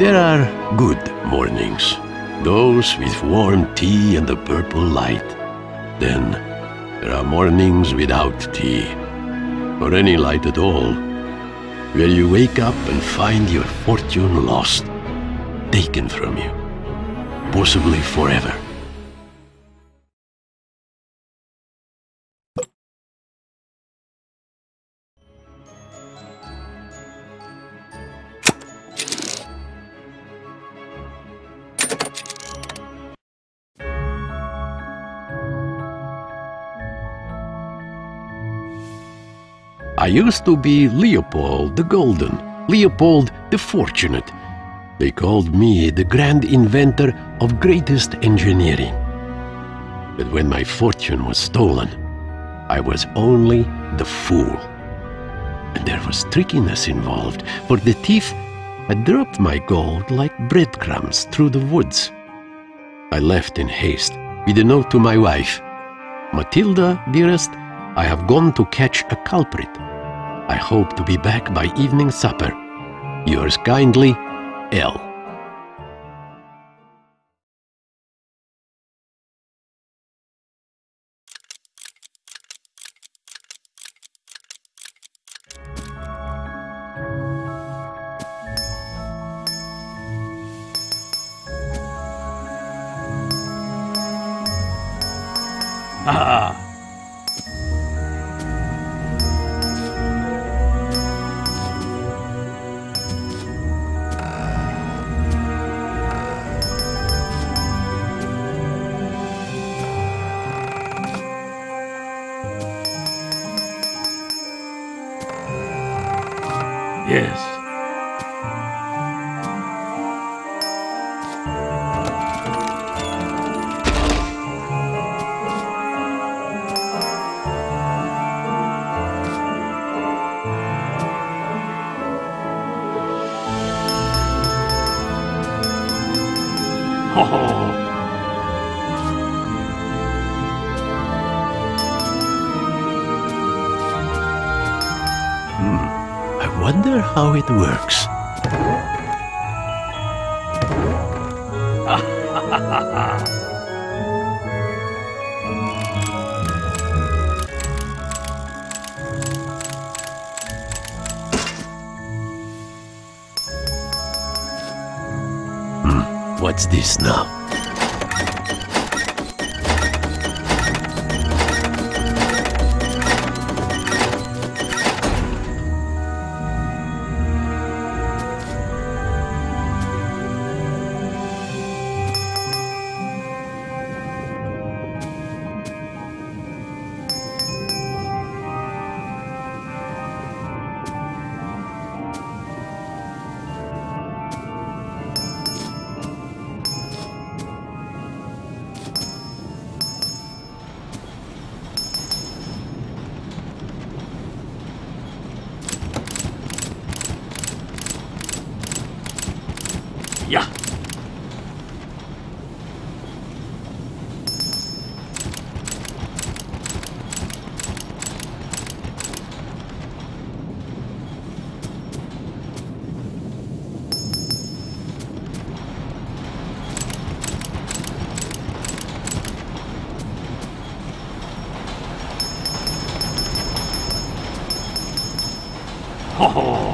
There are good mornings, those with warm tea and the purple light. Then there are mornings without tea, or any light at all, where you wake up and find your fortune lost, taken from you, possibly forever. I used to be Leopold the Golden, Leopold the Fortunate. They called me the grand inventor of greatest engineering. But when my fortune was stolen, I was only the fool. And there was trickiness involved, for the thief had dropped my gold like breadcrumbs through the woods. I left in haste with a note to my wife. "Matilda, dearest, I have gone to catch a culprit. I hope to be back by evening supper. Yours kindly, L." Ah! Yes. Oh. I wonder how it works. What's this now? Yeah. Oh.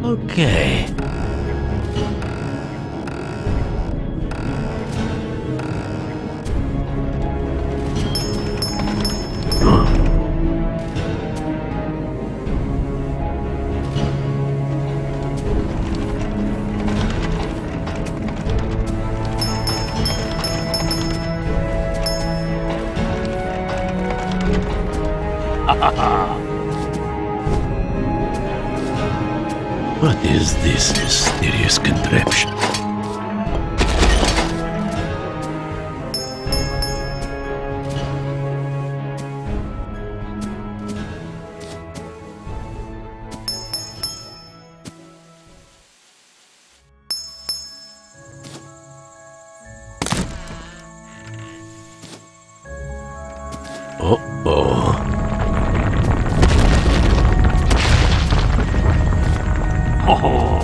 Okay. What is this mysterious contraption? Uh-oh. Oh.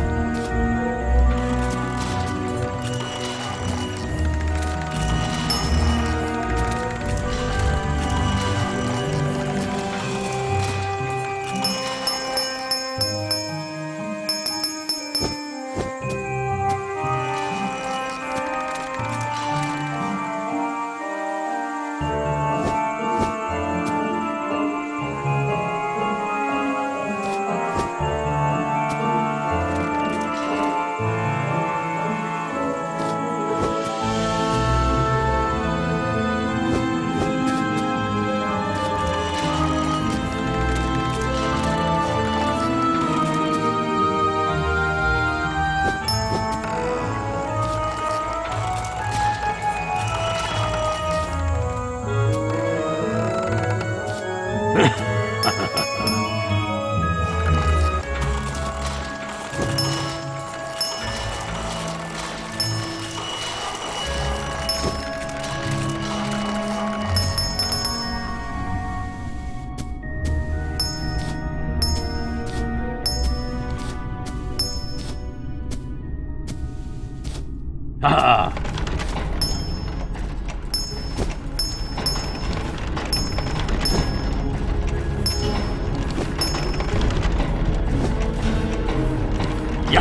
Ah. Ja.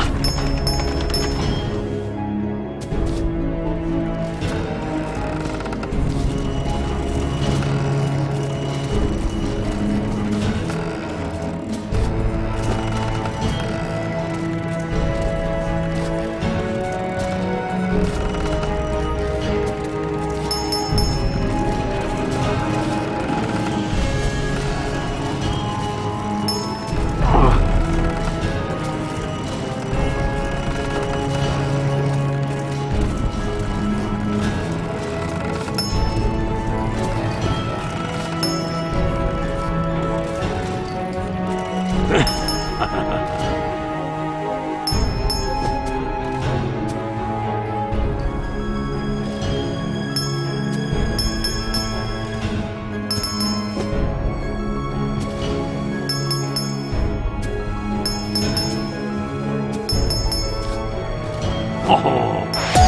Oh.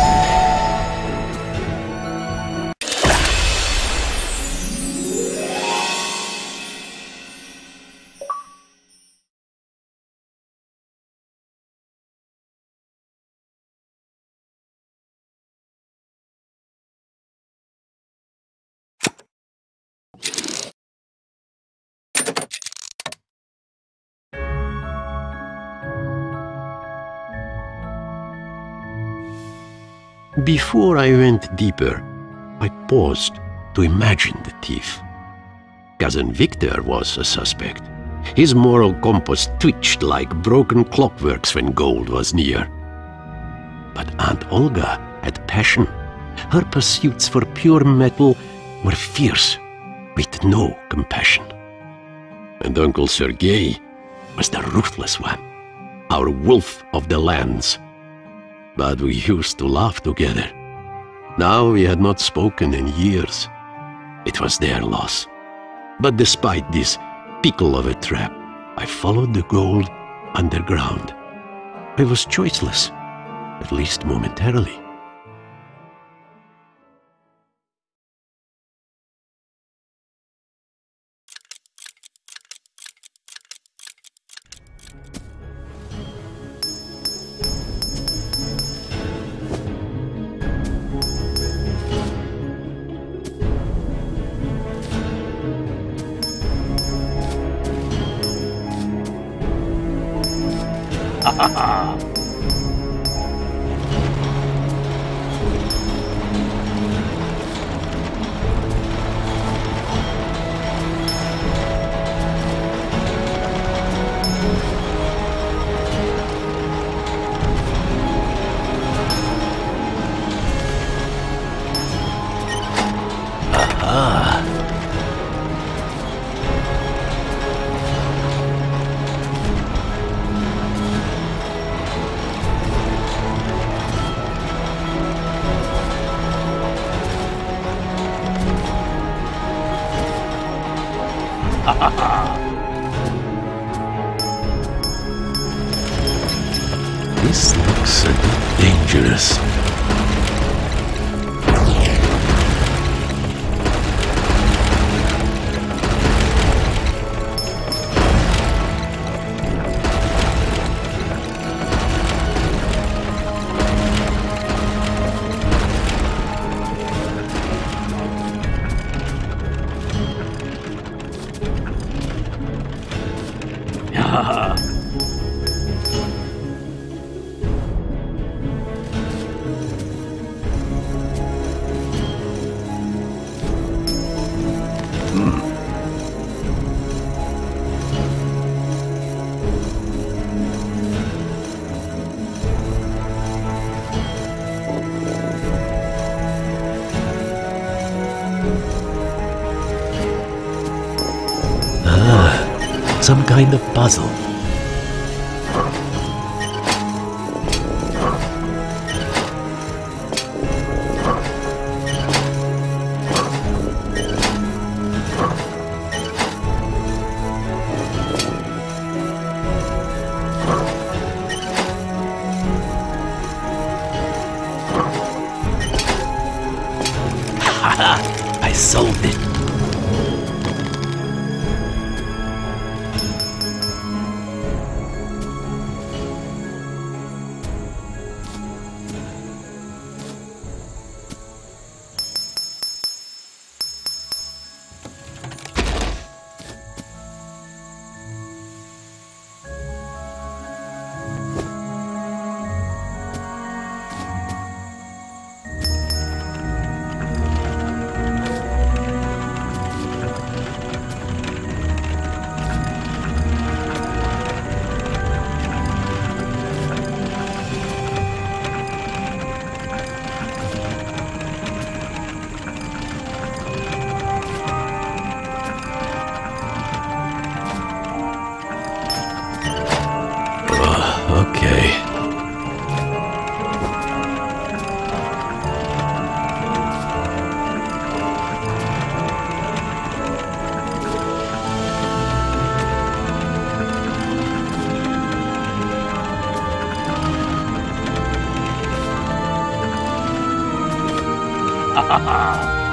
Before I went deeper, I paused to imagine the thief. Cousin Victor was a suspect. His moral compass twitched like broken clockworks when gold was near. But Aunt Olga had passion. Her pursuits for pure metal were fierce, with no compassion. And Uncle Sergei was the ruthless one, our wolf of the lands. But we used to laugh together. Now we had not spoken in years. It was their loss. But despite this pickle of a trap, I followed the gold underground. I was choiceless, at least momentarily. This looks a bit dangerous. Ja. Some kind of puzzle. Haha! I solved it. Okay. Ha ha ha!